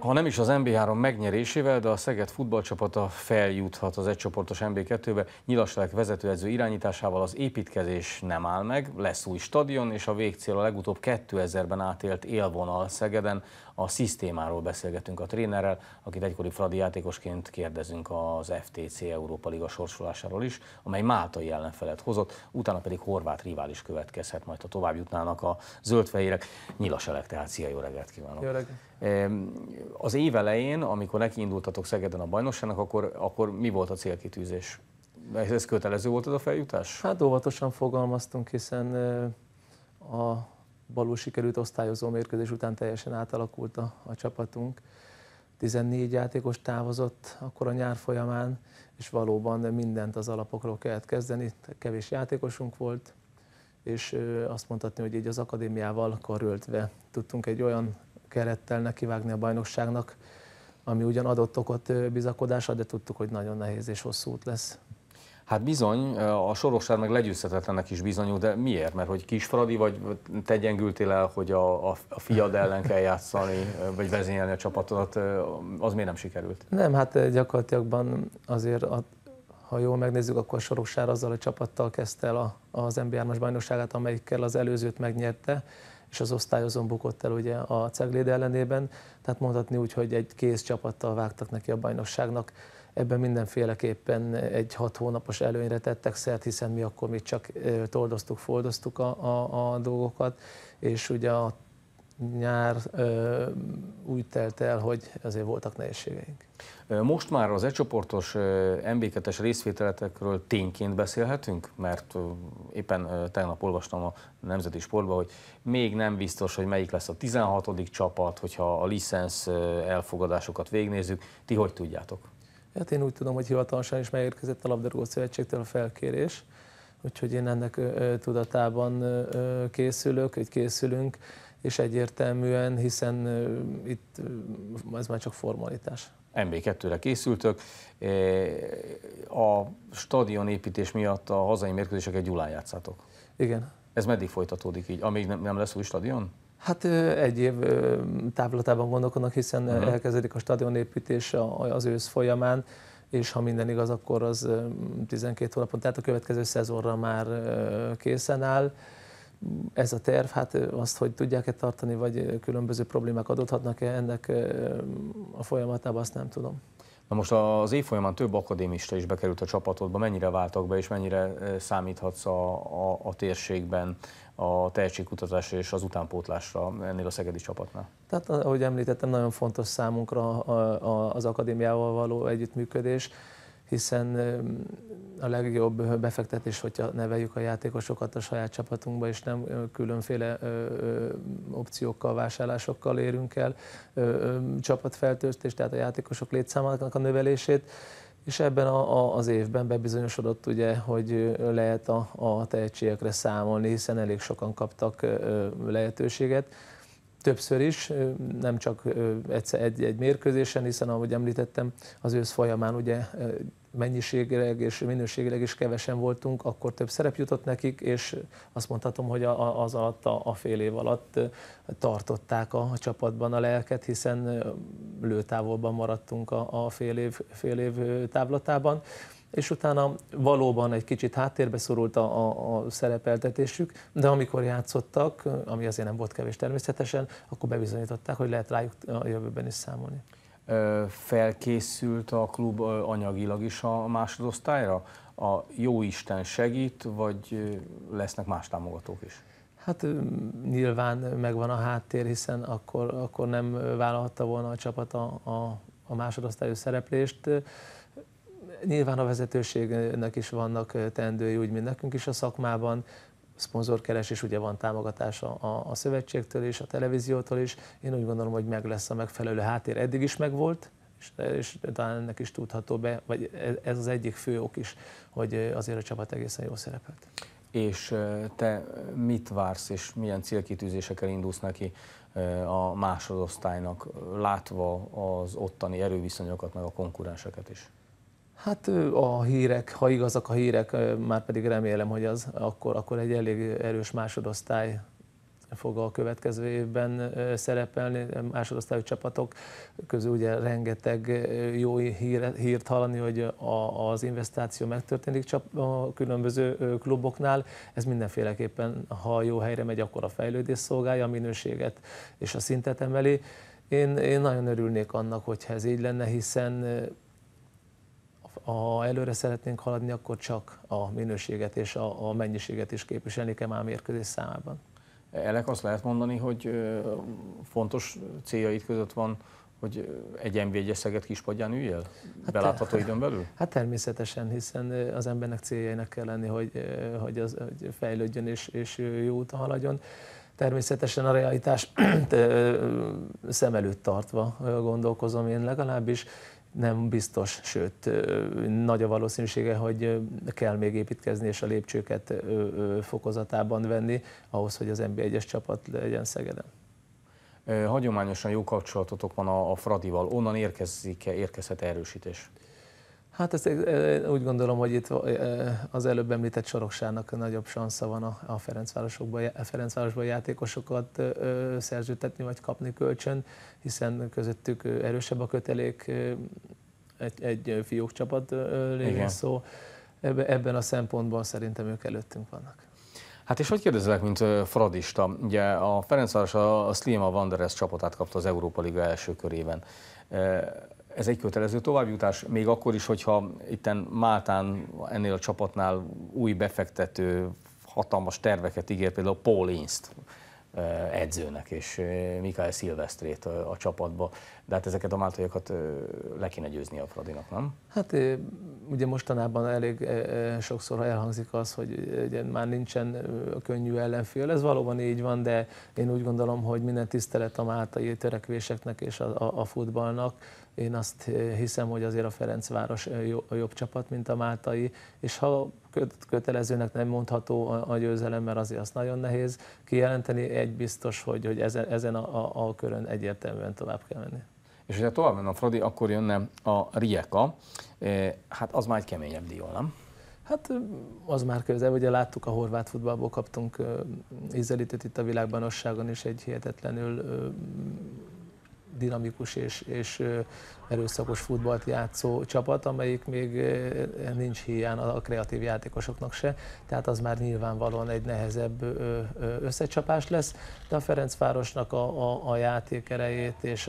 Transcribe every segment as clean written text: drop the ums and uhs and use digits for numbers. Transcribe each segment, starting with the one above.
Ha nem is az NB3 megnyerésével, de a Szeged futballcsapata feljuthat az egycsoportos NB2-be. Nyilaslák vezetőedző irányításával az építkezés nem áll meg, lesz új stadion, és a végcél a legutóbb 2000-ben átélt élvonal Szegeden. A szisztémáról beszélgetünk a trénerrel, akit egykori Fradi játékosként kérdezünk az FTC Európa Liga sorsolásáról is, amely máltai ellenfelet hozott, utána pedig horvát rivális következhet, majd ha tovább jutnának a zöldfehérek. Nyilaselek, tehát szia, jó reggelt kívánok! Jó reggelt. Az év elején, amikor nekiindultatok Szegeden a bajnokságnak, akkor mi volt a célkitűzés? Ez kötelező volt ez a feljutás? Hát óvatosan fogalmaztunk, hiszen a balul sikerült osztályozó mérkőzés után teljesen átalakult a csapatunk. 14 játékos távozott akkor a nyár folyamán, és valóban mindent az alapokról kellett kezdeni. Kevés játékosunk volt, és azt mondhatni, hogy így az akadémiával karöltve tudtunk egy olyan kerettel nekivágni a bajnokságnak, ami ugyan adott okot bizakodásra, de tudtuk, hogy nagyon nehéz és hosszú út lesz. Hát bizony, a sorosság meg legyőzhetetlennek is bizonyul, de miért? Mert hogy Kisfradi, vagy te gyengültél el, hogy a fiad ellen kell játszani, vagy vezényelni a csapatodat, az miért nem sikerült? Nem, hát gyakorlatilag azért, ha jól megnézzük, akkor a Sorokság azzal a csapattal kezdte el az NB3-as bajnokságát, amelyikkel az előzőt megnyerte, és az osztályozón bukott el ugye a Cegléd ellenében, tehát mondhatni úgy, hogy egy kész csapattal vágtak neki a bajnokságnak. Ebben mindenféleképpen egy 6 hónapos előnyre tettek szert, hiszen mi akkor még csak toldoztuk, foldoztuk a dolgokat, és ugye a nyár úgy telt el, hogy azért voltak nehézségeink. Most már az egycsoportos NB2-es részvételetekről tényként beszélhetünk? Mert éppen tegnap olvastam a Nemzeti Sportban, hogy még nem biztos, hogy melyik lesz a 16. csapat, hogyha a licensz elfogadásokat végignézzük. Ti hogy tudjátok? Hát én úgy tudom, hogy hivatalosan is megérkezett a Labdarúgó Szövetségtől a felkérés, úgyhogy én ennek tudatában készülünk, és egyértelműen, hiszen itt ez már csak formalitás. NB2-re készültök. A stadionépítés miatt a hazai mérkőzéseket Gyulán játszátok. Igen. Ez meddig folytatódik így? Amíg nem lesz új stadion? Hát egy év távlatában gondolkodnak, hiszen elkezdődik a stadionépítés az ősz folyamán, és ha minden igaz, akkor az 12 hónapon, tehát a következő szezonra már készen áll. Ez a terv, hát azt, hogy tudják-e tartani, vagy különböző problémák adódhatnak-e ennek a folyamatában, azt nem tudom. Na most az év folyamán több akadémista is bekerült a csapatodba, mennyire váltak be, és mennyire számíthatsz a térségben a tehetségkutatásra és az utánpótlásra ennél a szegedi csapatnál? Tehát, ahogy említettem, nagyon fontos számunkra az akadémiával való együttműködés, hiszen a legjobb befektetés, hogyha neveljük a játékosokat a saját csapatunkba, és nem különféle opciókkal, vásárlásokkal érünk el csapatfeltöltést, tehát a játékosok létszámának a növelését, és ebben az évben bebizonyosodott, ugye, hogy lehet a tehetségekre számolni, hiszen elég sokan kaptak lehetőséget. Többször is, nem csak egy mérkőzésen, hiszen ahogy említettem, az ősz folyamán ugye mennyiségileg és minőségileg is kevesen voltunk, akkor több szerep jutott nekik, és azt mondhatom, hogy az alatt a fél év alatt tartották a csapatban a lelket, hiszen lőtávolban maradtunk a fél év távlatában, és utána valóban egy kicsit háttérbe szorult a szerepeltetésük, de amikor játszottak, ami azért nem volt kevés természetesen, akkor bebizonyították, hogy lehet rájuk a jövőben is számolni. Felkészült a klub anyagilag is a másodosztályra? A jóisten segít, vagy lesznek más támogatók is? Hát nyilván megvan a háttér, hiszen akkor nem vállalhatta volna a csapat a másodosztályú szereplést. Nyilván a vezetőségnek is vannak teendői, úgy, mint nekünk is a szakmában. Szponzorkeresés, ugye van támogatás a szövetségtől és a televíziótól is. Én úgy gondolom, hogy meg lesz a megfelelő háttér. Eddig is megvolt, és talán ennek is tudható be, vagy ez az egyik fő ok is, hogy azért a csapat egészen jól szerepelt. És te mit vársz, és milyen célkitűzésekkel indulsz neki a másodosztálynak, látva az ottani erőviszonyokat, meg a konkurenseket is? Hát a hírek, ha igazak a hírek, már pedig remélem, hogy az akkor egy elég erős másodosztály fog a következő évben szerepelni. Másodosztályú csapatok közül ugye rengeteg jó hírt hallani, hogy az investáció megtörténik a különböző kluboknál. Ez mindenféleképpen, ha jó helyre megy, akkor a fejlődés szolgálja, a minőséget és a szintet emeli. Én nagyon örülnék annak, hogyha ez így lenne, hiszen ha előre szeretnénk haladni, akkor csak a minőséget és a mennyiséget is képviselni kell már mérkőzés számában. Elek azt lehet mondani, hogy fontos céljaid között van, hogy egy NB1-es Szeged kispadján üljél? Belátható időn belül? Hát természetesen, hiszen az embernek céljainak kell lenni, hogy fejlődjön és jó úton haladjon. Természetesen a realitás szem előtt tartva gondolkozom én legalábbis. Nem biztos, sőt, nagy a valószínűsége, hogy kell még építkezni és a lépcsőket fokozatában venni, ahhoz, hogy az NB1-es csapat legyen Szegeden. Hagyományosan jó kapcsolatotok van a Fradival. Onnan érkezhet erősítés? Hát ezt úgy gondolom, hogy itt az előbb említett Soroksárnak nagyobb sansza van a Ferencvárosban játékosokat szerződtetni vagy kapni kölcsön, hiszen közöttük erősebb a kötelék, egy fiók csapat lévén szó. Ebben a szempontból szerintem ők előttünk vannak. Hát és hogy kérdezelek, mint fradista? Ugye a Ferencváros a Sliema Wanderers csapatát kapta az Európa Liga első körében. Ez egy kötelező továbbjutás, még akkor is, hogyha itten Máltán ennél a csapatnál új befektető hatalmas terveket ígér, például Paul Inst edzőnek és Mikael Szilvesztrét a csapatba, de hát ezeket a máltaiakat le kéne győzni a Fradinak, nem? Hát ugye mostanában elég sokszor elhangzik az, hogy ugye már nincsen könnyű ellenfél, ez valóban így van, de én úgy gondolom, hogy minden tisztelet a máltai törekvéseknek és a futballnak. Én azt hiszem, hogy azért a Ferencváros jobb csapat, mint a máltai, és ha kötelezőnek nem mondható a győzelem, mert azért azt nagyon nehéz kijelenteni, egy biztos, hogy ezen a körön egyértelműen tovább kell menni. És hogyha tovább menne a Fradi, akkor jönne a Rijeka, hát az már egy keményebb dió, nem? Hát az már közel, ugye láttuk, a horvát futballból kaptunk ízelítőt itt a világbajnokságon is, egy hihetetlenül dinamikus és erőszakos futballt játszó csapat, amelyik még nincs hiány a kreatív játékosoknak se, tehát az már nyilvánvalóan egy nehezebb összecsapás lesz, de a Ferencvárosnak a játékerejét és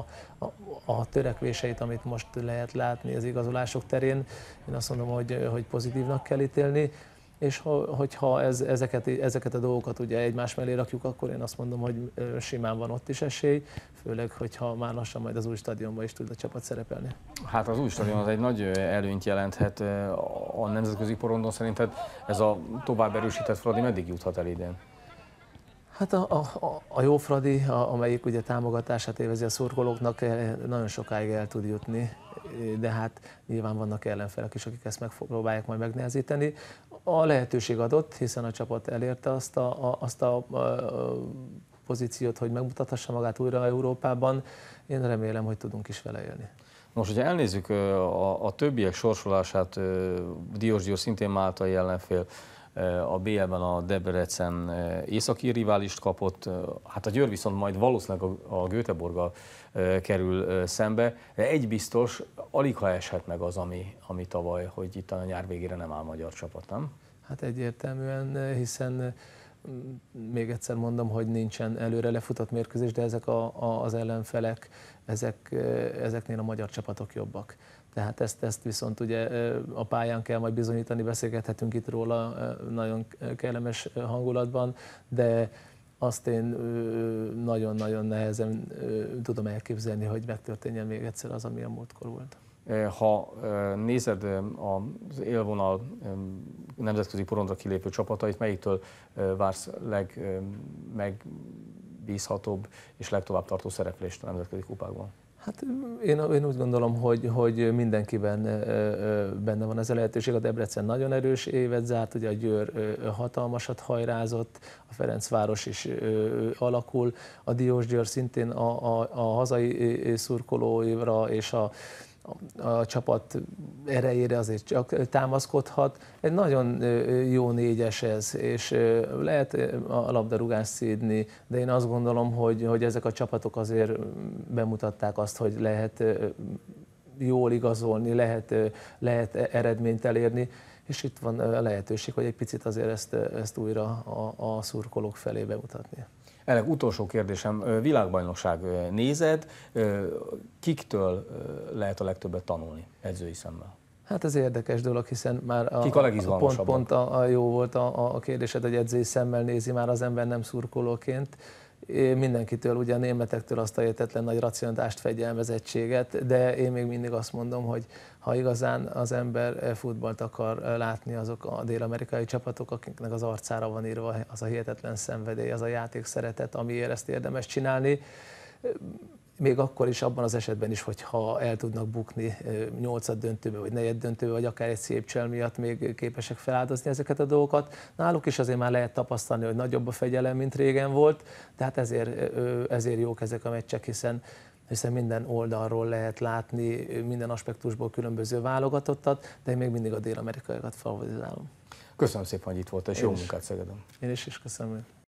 a törekvéseit, amit most lehet látni az igazolások terén, én azt mondom, hogy pozitívnak kell ítélni. És hogyha ezeket a dolgokat ugye egymás mellé rakjuk, akkor én azt mondom, hogy simán van ott is esély, főleg, hogyha már lassan majd az új stadionban is tud a csapat szerepelni. Hát az új stadion az egy nagy előnyt jelenthet a nemzetközi porondon. Szerinted ez a tovább erősített Fradi meddig juthat el idén? Hát a jó Fradi, amelyik ugye támogatását élvezi a szurkolóknak, nagyon sokáig el tud jutni, de hát nyilván vannak ellenfelek is, akik ezt megpróbálják majd megnehezíteni. A lehetőség adott, hiszen a csapat elérte azt a pozíciót, hogy megmutathassa magát újra Európában. Én remélem, hogy tudunk is vele élni. Most, hogyha elnézzük a többiek sorsolását, Diósgyőr szintén máltai ellenfél, a BL-ben a Debrecen északi riválist kapott, hát a Győr viszont majd valószínűleg a Göteborggal kerül szembe, de egy biztos, alig ha eshet meg az, ami tavaly, hogy itt a nyár végére nem áll magyar csapat, nem? Hát egyértelműen, hiszen még egyszer mondom, hogy nincsen előre lefutott mérkőzés, de ezek az ellenfelek, ezeknél a magyar csapatok jobbak. Tehát ezt viszont ugye a pályán kell majd bizonyítani, beszélgethetünk itt róla nagyon kellemes hangulatban, de azt én nagyon-nagyon nehezen tudom elképzelni, hogy megtörténjen még egyszer az, ami a múltkor volt. Ha nézed az élvonal nemzetközi porondra kilépő csapatait, melyiktől vársz legmegbízhatóbb és legtovább tartó szereplést a nemzetközi kupákban? Hát én úgy gondolom, hogy mindenkiben benne van ez a lehetőség. A Debrecen nagyon erős évet zárt, ugye a Győr hatalmasat hajrázott, a Ferencváros is alakul, a Diósgyőr szintén a hazai szurkolóira és a csapat erejére azért csak támaszkodhat. Egy nagyon jó négyes ez, és lehet a labdarúgást szídni, de én azt gondolom, hogy ezek a csapatok azért bemutatták azt, hogy lehet jól igazolni, lehet eredményt elérni, és itt van a lehetőség, hogy egy picit azért ezt újra a szurkolók felé bemutatni. Elég utolsó kérdésem, világbajnokság nézed, kiktől lehet a legtöbbet tanulni edzői szemmel? Hát ez érdekes dolog, hiszen már Kik a legizgalmasabbak? pont jó volt a kérdésed, hogy edzői szemmel nézi már az ember, nem szurkolóként. Mindenkitől, ugye a németektől azt a hihetetlen nagy racionálást, fegyelmezettséget, de én még mindig azt mondom, hogy ha igazán az ember futballt akar látni, azok a dél-amerikai csapatok, akiknek az arcára van írva az a hihetetlen szenvedély, az a játék szeretet, amiért ezt érdemes csinálni, még akkor is, abban az esetben is, hogyha el tudnak bukni 8. döntőbe, vagy 4. döntőbe, vagy akár egy szép csel miatt még képesek feláldozni ezeket a dolgokat. Náluk is azért már lehet tapasztalni, hogy nagyobb a fegyelem, mint régen volt, tehát ezért jók ezek a meccsek, hiszen minden oldalról lehet látni, minden aspektusból különböző válogatottat, de én még mindig a dél-amerikaiakat favorizálom. Köszönöm szépen, hogy itt volt, és jó munkát Szegeden. Én is köszönöm.